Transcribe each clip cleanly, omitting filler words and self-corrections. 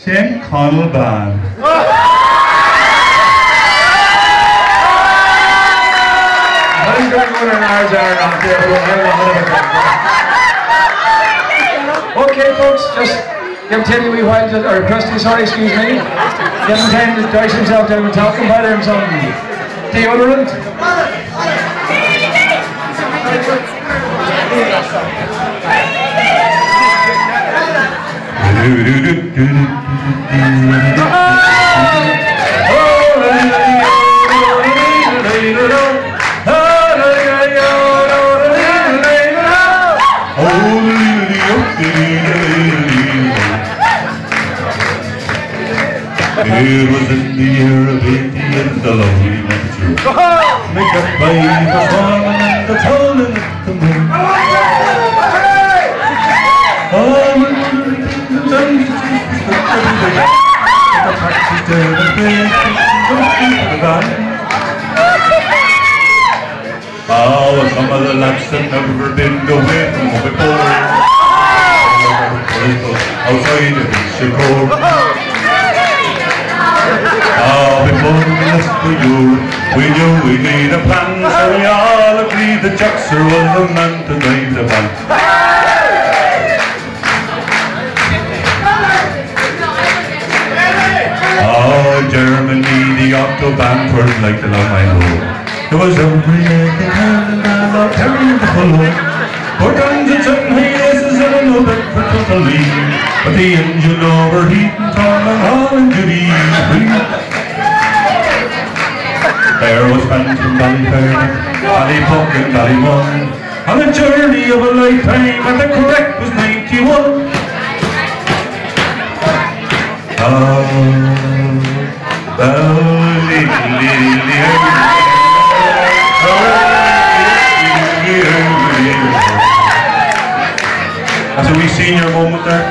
St. Connell Band. I'm going to go in ours are not there, but okay, folks, just give Teddy a wee while, or CRISTY, sorry, excuse me. Give him time to dice himself down and talking about him some deodorant. It was in the year of 80 and the lonely month through. Make up by the farm and the town and the moon. Oh, some of the lads that never been away from home before. Outside of Chicago. Before we left for Europe, we knew we need a plan, so we all agreed that Jackson was the man to drive the van. Oh, Germany, the Autobahn turned like the long I know. There was every egg and hand and all carrying the follow. Four guns and 7 hiaces and a no bed for totally. But the engine overheating, Tom and all in duty free. There was fans from Ballyfair, Ballypuck and Ballymon, on a journey of a lifetime, and the correct was 91. That's a wee senior moment there.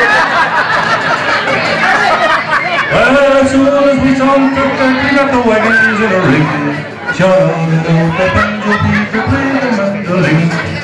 Well, as soon as we saw him, we got the wagons in a ring. John and the banjo people played the mandolin.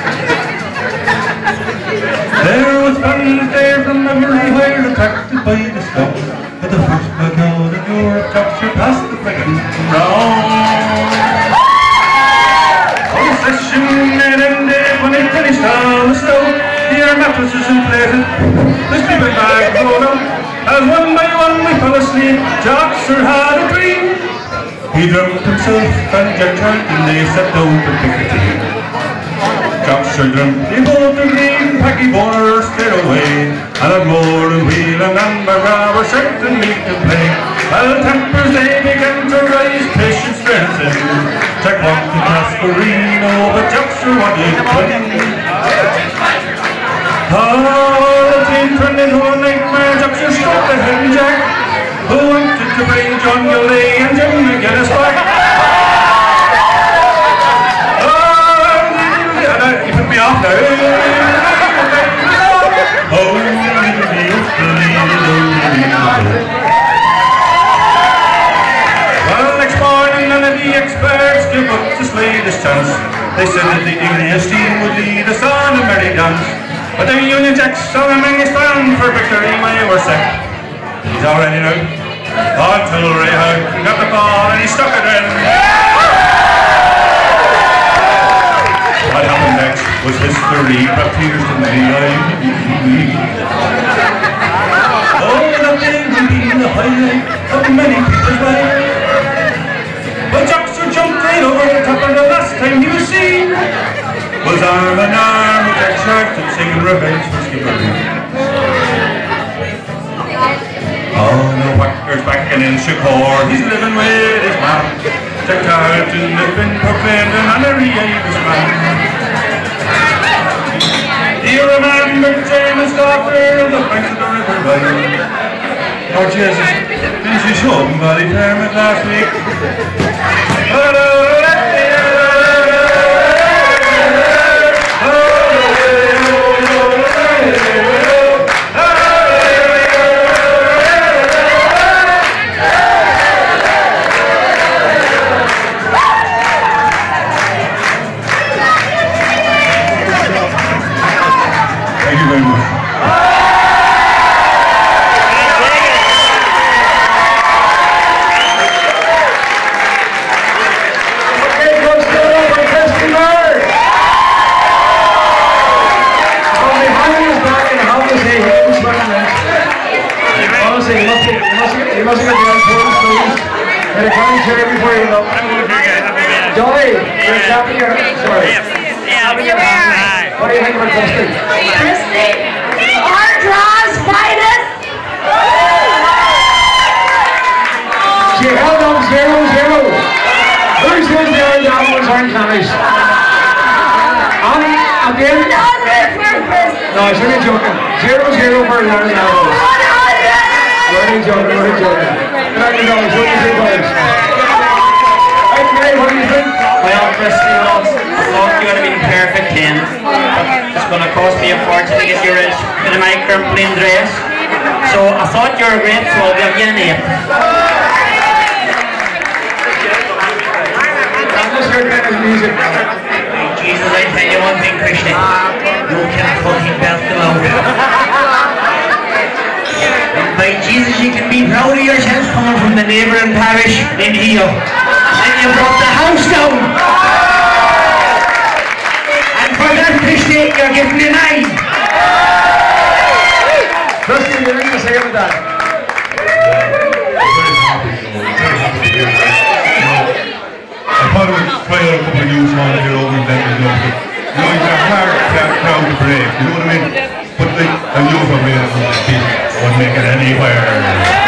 There was fun there from everywhere, attracted by the sky. But the first black out of Europe capture past the friggin' round. Oh, the session had ended when it finished on the snow. The air mattresses inflated, the sleeping bag rolled out. As one by one we fell asleep, Joxer had a dream. He dreamt himself and Jack Trent and they sat down to pick a team. Joxer dreamt he both the green, Packy Bonner stayed away. And at more than wheel and Amber were certainly to play. While tempers they began to rise, patience strengthened. Jack walked to Cascarino, but Joxer wanted to win. The team turned into a nightmare. Joxer struck the head Jack, who wanted to bring John Galley and Jim McGinnis back. You put me off now. Well, next morning none of the experts gave up the slightest chance. They said that the English team would lead us on a merry dance. But the Union Jacks saw him in his stand for victory, my were set. He's all ready now. Until Ray Howe got the ball and he stuck it in. What happened next was history, but tears to my eye. Oh, that day will be the highlight of many people's life. But Joxer jumped right over the top of the last time he was seen. Was arm in arm with Jack Sharp and singing revenge for Skipper. Oh, the whacker's back in Shakur, he's living with his man. Jack Carlton has been proclaimed an honorary Irishman. Do you remember James Goffer of the banks of the River Valley? Oh Jesus, didn't you show him Ballyfair last week? Thank you very much. honestly, you must have got the important stories. Get a county chair before you go. Dolly, you're clapping your hands. Sorry. What do you think about Christy? Christy, our draw's finest. She held up 0-0. Who says the other ones aren't counties? Again? No, I shouldn't be joking. 0-0 for the other ones. We're joking. What do you think? Hey, what do you think? Well, Christy, I thought you would have been perfect 10. It's going to cost me a fortune to get you in my crumpling dress. So I thought you were great, so I'll give you an 8. I'm just heard that as music. Jesus, I tell you one thing, Christy. You can fucking belt them out. By Jesus, you can be proud of yourself coming from the neighbouring parish in here. And you brought the house down. And for that, Christy, you're getting an 9. Christy, you think to say about that? I thought it was trying out a couple of new songs here over in Glenties. You know, you're hard crowd to break, you know what I mean? But like, I knew if I made it, I wouldn't make it anywhere.